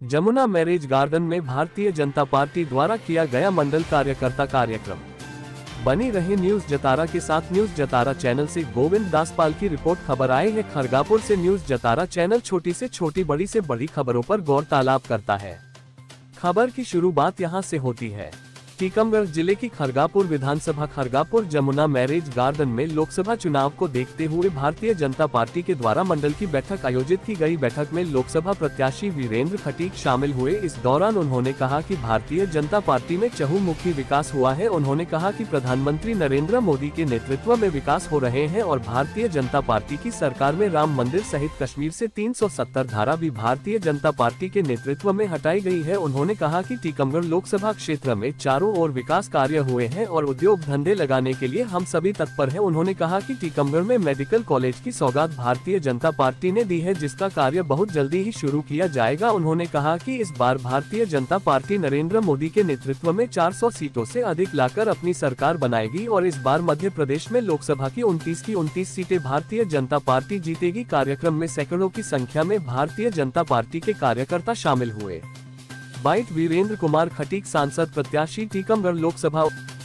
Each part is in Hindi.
जमुना मैरिज गार्डन में भारतीय जनता पार्टी द्वारा किया गया मंडल कार्यकर्ता कार्यक्रम। बनी रहे न्यूज जतारा के साथ। न्यूज जतारा चैनल से गोविंद दासपाल की रिपोर्ट। खबर आए है खरगापुर से। न्यूज जतारा चैनल छोटी से छोटी, बड़ी से बड़ी खबरों पर गौर तालाब करता है। खबर की शुरुआत यहाँ से होती है। टीकमगढ़ जिले की खरगापुर विधानसभा खरगापुर जमुना मैरिज गार्डन में लोकसभा चुनाव को देखते हुए भारतीय जनता पार्टी के द्वारा मंडल की बैठक आयोजित की गई। बैठक में लोकसभा प्रत्याशी वीरेंद्र खटीक शामिल हुए। इस दौरान उन्होंने कहा कि भारतीय जनता पार्टी में चहुमुखी विकास हुआ है। उन्होंने कहा कि प्रधानमंत्री नरेंद्र मोदी के नेतृत्व में विकास हो रहे हैं और भारतीय जनता पार्टी की सरकार में राम मंदिर सहित कश्मीर से 370 धारा भी भारतीय जनता पार्टी के नेतृत्व में हटाई गई है। उन्होंने कहा कि टीकमगढ़ लोकसभा क्षेत्र में चारों और विकास कार्य हुए हैं और उद्योग धंधे लगाने के लिए हम सभी तत्पर हैं। उन्होंने कहा कि टीकमगढ़ में मेडिकल कॉलेज की सौगात भारतीय जनता पार्टी ने दी है, जिसका कार्य बहुत जल्दी ही शुरू किया जाएगा। उन्होंने कहा कि इस बार भारतीय जनता पार्टी नरेंद्र मोदी के नेतृत्व में 400 सीटों से अधिक लाकर अपनी सरकार बनाएगी और इस बार मध्य प्रदेश में लोकसभा की 29 सीटें भारतीय जनता पार्टी जीतेगी। कार्यक्रम में सैकड़ों की संख्या में भारतीय जनता पार्टी के कार्यकर्ता शामिल हुए। बाइट वीरेंद्र कुमार खटीक, सांसद प्रत्याशी टीकमगढ़ लोकसभा।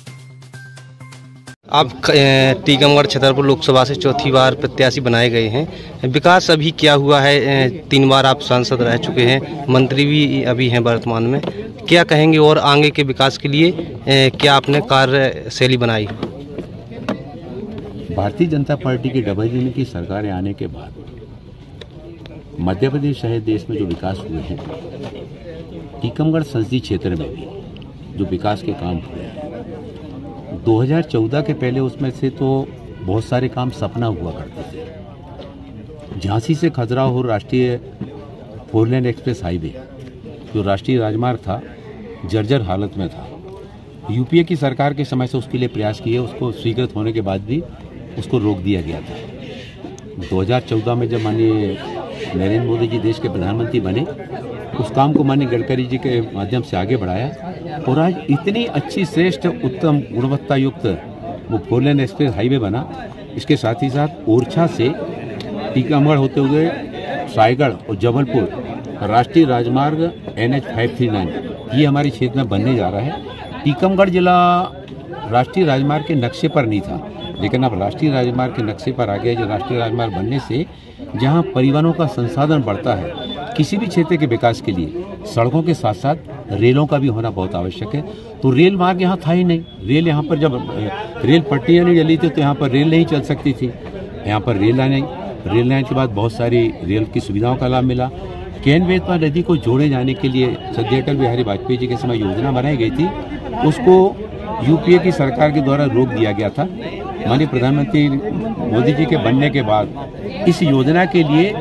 आप टीकमगढ़ छतरपुर लोकसभा से चौथी बार प्रत्याशी बनाए गए हैं। विकास अभी क्या हुआ है? 3 बार आप सांसद रह चुके हैं, मंत्री भी अभी हैं वर्तमान में। क्या कहेंगे और आगे के विकास के लिए क्या आपने कार्यशैली बनाई? भारतीय जनता पार्टी की डबल इंजन की सरकारें आने के बाद मध्य प्रदेश सहित देश में जो विकास हुए हैं, टीकमगढ़ संसदीय क्षेत्र में भी जो विकास के काम हुए हैं 2014 के पहले, उसमें से तो बहुत सारे काम सपना हुआ करते थे। झांसी से खजुराहो राष्ट्रीय 4 लेन एक्सप्रेस हाईवे जो राष्ट्रीय राजमार्ग था, जर्जर हालत में था। यूपीए की सरकार के समय से उसके लिए प्रयास किए, उसको स्वीकृत होने के बाद भी उसको रोक दिया गया था। 2014 में जब माननीय नरेंद्र मोदी जी देश के प्रधानमंत्री बने, उस काम को माननीय गडकरी जी के माध्यम से आगे बढ़ाया और आज इतनी अच्छी, श्रेष्ठ, उत्तम, गुणवत्ता युक्त वो 4 लेन एक्सप्रेस हाईवे बना। इसके साथ ही साथ ओरछा से टीकमगढ़ होते हुए रायगढ़ और जबलपुर राष्ट्रीय राजमार्ग NH 539 ये हमारे क्षेत्र में बनने जा रहा है। टीकमगढ़ जिला राष्ट्रीय राजमार्ग के नक्शे पर नहीं था, लेकिन अब राष्ट्रीय राजमार्ग के नक्शे पर आ गया। जो राष्ट्रीय राजमार्ग बनने से जहां परिवहनों का संसाधन बढ़ता है, किसी भी क्षेत्र के विकास के लिए सड़कों के साथ साथ रेलों का भी होना बहुत आवश्यक है। तो रेल मार्ग यहाँ था ही नहीं। रेल यहाँ पर जब रेल पट्टियाँ नहीं डली थी तो यहाँ पर रेल नहीं चल सकती थी। यहाँ पर रेल आने के बाद बहुत सारी रेल की सुविधाओं का लाभ मिला। केन-बेतवा नदी को जोड़े जाने के लिए श्रद्धेय अटल बिहारी वाजपेयी जी के समय योजना बनाई गई थी, उसको यूपीए की सरकार के द्वारा रोक दिया गया था। माननीय प्रधानमंत्री मोदी जी के बनने के बाद इस योजना के लिए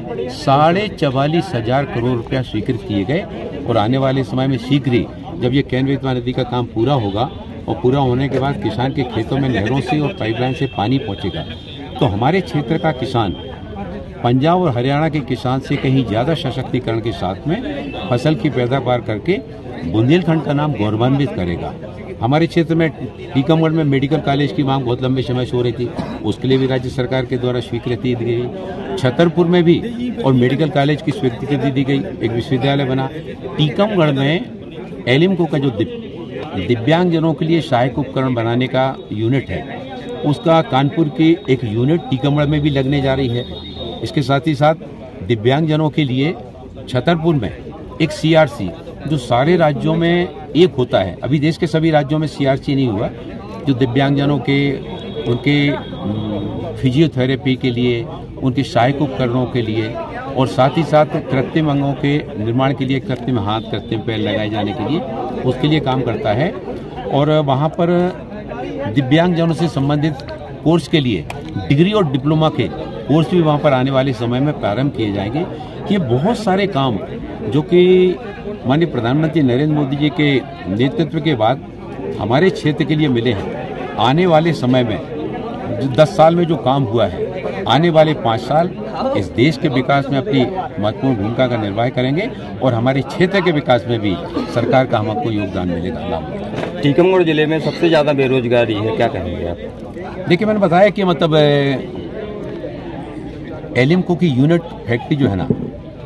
44,500 करोड़ रुपया स्वीकृत किए गए और आने वाले समय में शीघ्र ही जब ये केन-बेतवा नदी का काम पूरा होगा और पूरा होने के बाद किसान के खेतों में नहरों से और पाइपलाइन से पानी पहुंचेगा, तो हमारे क्षेत्र का किसान पंजाब और हरियाणा के किसान से कहीं ज़्यादा सशक्तिकरण के साथ में फसल की पैदावार करके बुंदेलखंड का नाम गौरवान्वित करेगा। हमारे क्षेत्र में टीकमगढ़ में मेडिकल कॉलेज की मांग बहुत लंबे समय से हो रही थी, उसके लिए भी राज्य सरकार के द्वारा स्वीकृति दी गई। छतरपुर में भी और मेडिकल कॉलेज की स्वीकृति दी गई, एक विश्वविद्यालय बना। टीकमगढ़ में एलिम्को का जो दिव्यांगजनों के लिए सहायक उपकरण बनाने का यूनिट है, उसका कानपुर की एक यूनिट टीकमगढ़ में भी लगने जा रही है। इसके साथ ही साथ दिव्यांगजनों के लिए छतरपुर में एक CRC जो सारे राज्यों में एक होता है, अभी देश के सभी राज्यों में CRC नहीं हुआ, जो दिव्यांगजनों के उनके फिजियोथेरेपी के लिए, उनके सहायक उपकरणों के लिए और साथ ही साथ कृत्रिम अंगों के निर्माण के लिए, कृत्रिम हाथ, कृत्रिम पैर लगाए जाने के लिए, उसके लिए काम करता है। और वहाँ पर दिव्यांगजनों से संबंधित कोर्स के लिए डिग्री और डिप्लोमा के कोर्स भी वहाँ पर आने वाले समय में प्रारंभ किए जाएंगे। ये बहुत सारे काम जो कि माननीय प्रधानमंत्री नरेंद्र मोदी जी के नेतृत्व के बाद हमारे क्षेत्र के लिए मिले हैं। आने वाले समय में 10 साल में जो काम हुआ है, आने वाले 5 साल इस देश के विकास में अपनी महत्वपूर्ण भूमिका का निर्वाह करेंगे और हमारे क्षेत्र के विकास में भी सरकार का हमको योगदान मिलेगा। टीकमगढ़ जिले में सबसे ज़्यादा बेरोजगारी है, क्या कहेंगे आप? देखिए, मैंने बताया कि मतलब एलिम्को की यूनिट फैक्ट्री जो है ना,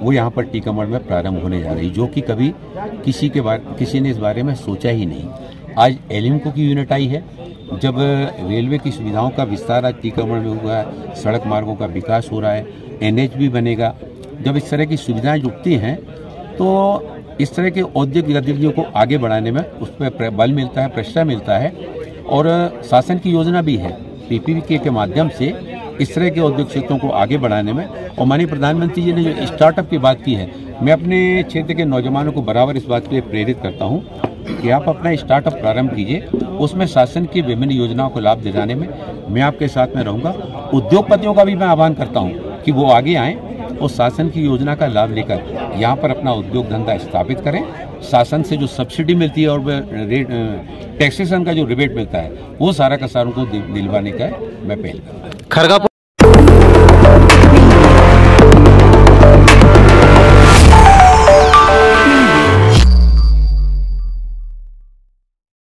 वो यहाँ पर टीकमगढ़ में प्रारंभ होने जा रही, जो कि कभी किसी ने इस बारे में सोचा ही नहीं। आज एलिम्को की यूनिट आई है, जब रेलवे की सुविधाओं का विस्तार आज टीकमगढ़ में हुआ है, सड़क मार्गों का विकास हो रहा है, NH भी बनेगा, जब इस तरह की सुविधाएं जुटती हैं तो इस तरह के औद्योगिक गतिविधियों को आगे बढ़ाने में उस पर बल मिलता है, प्रश्रय मिलता है। और शासन की योजना भी है PPP के माध्यम से इस तरह के औद्योगिक क्षेत्रों को आगे बढ़ाने में। और माननीय प्रधानमंत्री जी ने जो स्टार्टअप की बात की है, मैं अपने क्षेत्र के नौजवानों को बराबर इस बात के लिए प्रेरित करता हूँ कि आप अपना स्टार्टअप प्रारंभ कीजिए, उसमें शासन की विभिन्न योजनाओं को लाभ दिलाने में मैं आपके साथ में रहूँगा। उद्योगपतियों का भी मैं आह्वान करता हूँ कि वो आगे आएँ और शासन की योजना का लाभ लेकर यहाँ पर अपना उद्योग धंधा स्थापित करें। शासन से जो सब्सिडी मिलती है और टैक्सेशन का जो रिबेट मिलता है, वो सारा का सारों को दिलवाने का मैं पहल करूँगा।